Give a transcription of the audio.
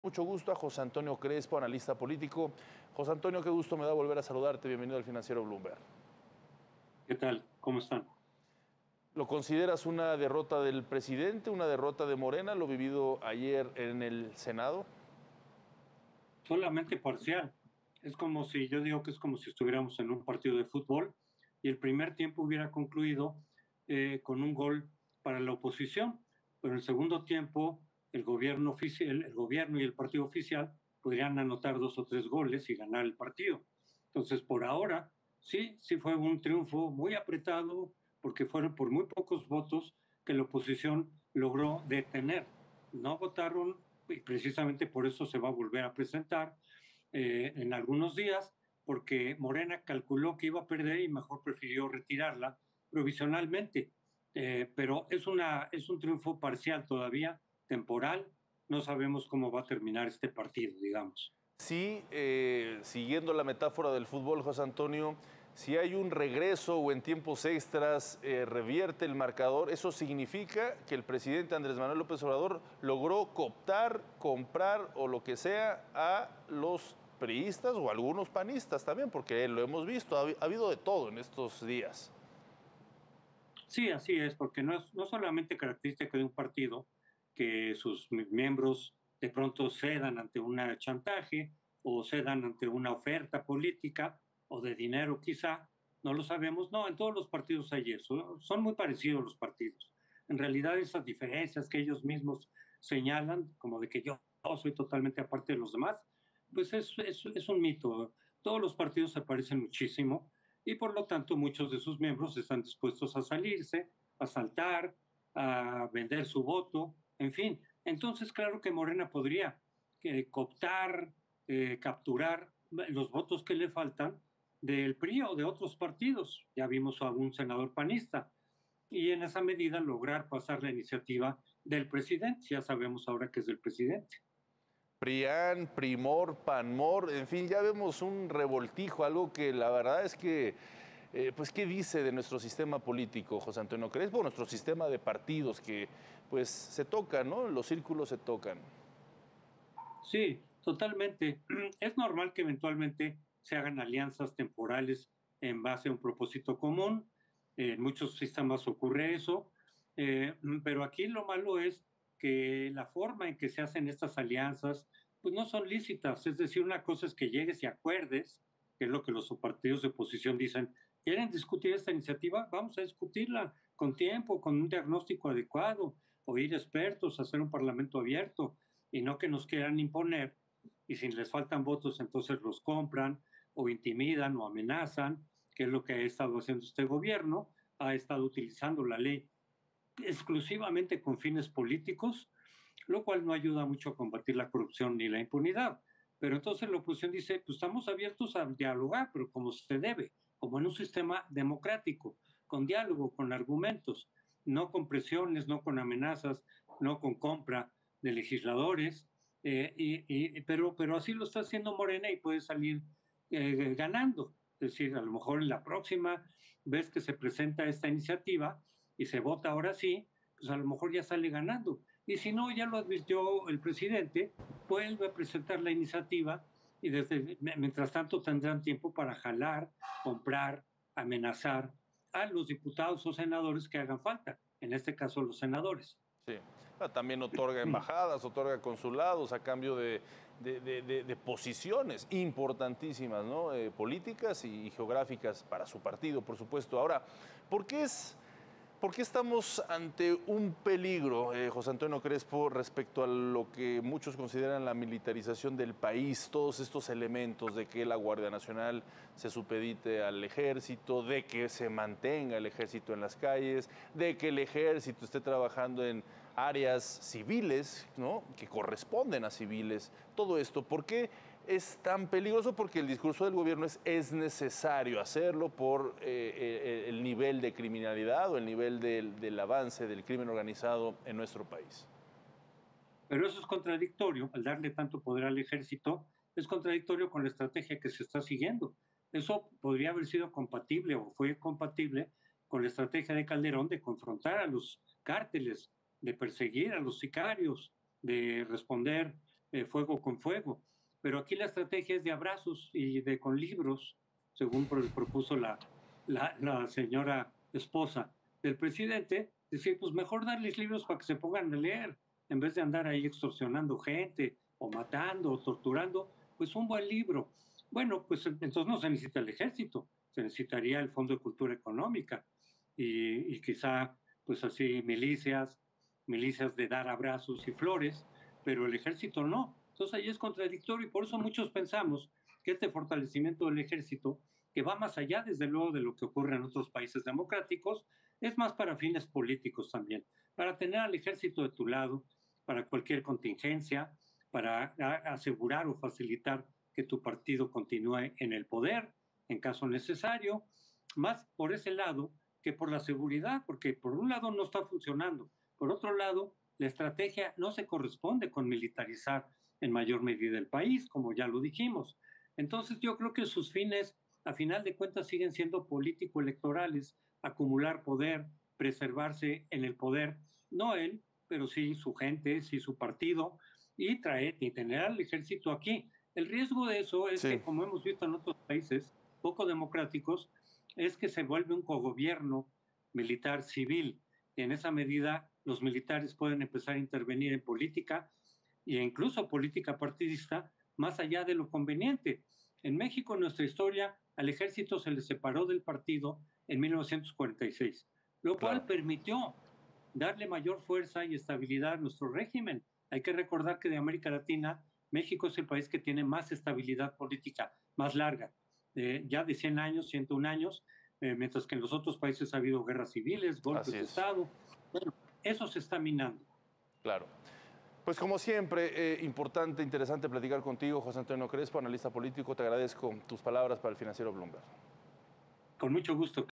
Mucho gusto a José Antonio Crespo, analista político. José Antonio, qué gusto me da volver a saludarte. Bienvenido al Financiero Bloomberg. ¿Qué tal? ¿Cómo están? ¿Lo consideras una derrota del presidente, una derrota de Morena, lo vivido ayer en el Senado? Solamente parcial. Es como si, yo digo que es como si estuviéramos en un partido de fútbol y el primer tiempo hubiera concluido con un gol para la oposición, pero en el segundo tiempo el gobierno y el partido oficial podrían anotar 2 o 3 goles y ganar el partido. Entonces, por ahora, sí fue un triunfo muy apretado porque fueron por muy pocos votos que la oposición logró detener. No votaron y precisamente por eso se va a volver a presentar en algunos días, porque Morena calculó que iba a perder y mejor prefirió retirarla provisionalmente. Pero es un triunfo parcial todavía, temporal. No sabemos cómo va a terminar este partido, digamos. Sí, siguiendo la metáfora del fútbol, José Antonio, si hay un regreso o en tiempos extras revierte el marcador, eso significa que el presidente Andrés Manuel López Obrador logró cooptar, comprar o lo que sea a los priistas o algunos panistas también, porque lo hemos visto, ha habido de todo en estos días. Sí, así es, porque no solamente característica de un partido que sus miembros de pronto cedan ante un chantaje o cedan ante una oferta política o de dinero quizá, no lo sabemos. No, en todos los partidos hay eso, son muy parecidos los partidos. En realidad esas diferencias que ellos mismos señalan, como de que yo soy totalmente aparte de los demás, pues es un mito. Todos los partidos se parecen muchísimo y por lo tanto muchos de sus miembros están dispuestos a salirse, a saltar, a vender su voto, en fin. Entonces, claro que Morena podría cooptar, capturar los votos que le faltan del PRI o de otros partidos. Ya vimos a un senador panista y en esa medida lograr pasar la iniciativa del presidente. Ya sabemos ahora que es del presidente. PRIAN, Primor, PANMOR, en fin, ya vemos un revoltijo, algo que la verdad es que, pues, ¿qué dice de nuestro sistema político, José Antonio Crespo? Nuestro sistema de partidos que, pues, se tocan, ¿no? Los círculos se tocan. Sí, totalmente. Es normal que eventualmente se hagan alianzas temporales en base a un propósito común. En muchos sistemas ocurre eso, pero aquí lo malo es que la forma en que se hacen estas alianzas, pues no son lícitas. Es decir, una cosa es que llegues y acuerdes, que es lo que los partidos de oposición dicen. ¿Quieren discutir esta iniciativa? Vamos a discutirla con tiempo, con un diagnóstico adecuado, oír expertos, hacer un parlamento abierto y no que nos quieran imponer y si les faltan votos entonces los compran o intimidan o amenazan, que es lo que ha estado haciendo este gobierno, ha estado utilizando la ley exclusivamente con fines políticos, lo cual no ayuda mucho a combatir la corrupción ni la impunidad. Pero entonces la oposición dice, pues estamos abiertos a dialogar, pero como se debe, como en un sistema democrático, con diálogo, con argumentos, no con presiones, no con amenazas, no con compra de legisladores, pero así lo está haciendo Morena y puede salir ganando. Es decir, a lo mejor en la próxima vez que se presenta esta iniciativa y se vota ahora sí, pues a lo mejor ya sale ganando. Y si no, ya lo advirtió el presidente, vuelve a presentar la iniciativa y mientras tanto tendrán tiempo para jalar, comprar, amenazar a los diputados o senadores que hagan falta, en este caso los senadores. Sí. También otorga embajadas, otorga consulados a cambio de posiciones importantísimas, ¿no? Políticas y geográficas para su partido, por supuesto. Ahora, ¿por qué es ¿por qué estamos ante un peligro, José Antonio Crespo, respecto a lo que muchos consideran la militarización del país? Todos estos elementos de que la Guardia Nacional se supedite al ejército, de que se mantenga el ejército en las calles, de que el ejército esté trabajando en áreas civiles, ¿no?, que corresponden a civiles. Todo esto, ¿por qué es tan peligroso? Porque el discurso del gobierno es necesario hacerlo por el nivel de criminalidad o el nivel del avance del crimen organizado en nuestro país. Pero eso es contradictorio, al darle tanto poder al ejército, es contradictorio con la estrategia que se está siguiendo. Eso podría haber sido compatible o fue compatible con la estrategia de Calderón de confrontar a los cárteles, de perseguir a los sicarios, de responder fuego con fuego. Pero aquí la estrategia es de abrazos y de con libros, según propuso la señora esposa del presidente, decir, pues mejor darles libros para que se pongan a leer, en vez de andar ahí extorsionando gente o matando o torturando, pues un buen libro. Bueno, pues entonces no se necesita el ejército, se necesitaría el Fondo de Cultura Económica y quizá, pues así, milicias de dar abrazos y flores, pero el ejército no. Entonces ahí es contradictorio y por eso muchos pensamos que este fortalecimiento del ejército, que va más allá desde luego de lo que ocurre en otros países democráticos, es más para fines políticos también, para tener al ejército de tu lado, para cualquier contingencia, para asegurar o facilitar que tu partido continúe en el poder en caso necesario, más por ese lado que por la seguridad, porque por un lado no está funcionando, por otro lado la estrategia no se corresponde con militarizar en mayor medida el país, como ya lo dijimos. Entonces yo creo que sus fines, a final de cuentas, siguen siendo político-electorales, acumular poder, preservarse en el poder, no él, pero sí su gente, sí su partido, y traer y tener al ejército aquí. El riesgo de eso es Sí. que, como hemos visto en otros países poco democráticos, es que se vuelve un cogobierno militar civil. Y en esa medida, los militares pueden empezar a intervenir en política e incluso política partidista más allá de lo conveniente. En México, en nuestra historia, al ejército se le separó del partido en 1946, lo Claro. cual permitió darle mayor fuerza y estabilidad a nuestro régimen. Hay que recordar que de América Latina, México es el país que tiene más estabilidad política, más larga, ya de 100 años, 101 años, mientras que en los otros países ha habido guerras civiles, Así golpes de es. Estado. Bueno, eso se está minando. Claro. Pues como siempre, importante, interesante platicar contigo, José Antonio Crespo, analista político. Te agradezco tus palabras para el Financiero Bloomberg. Con mucho gusto.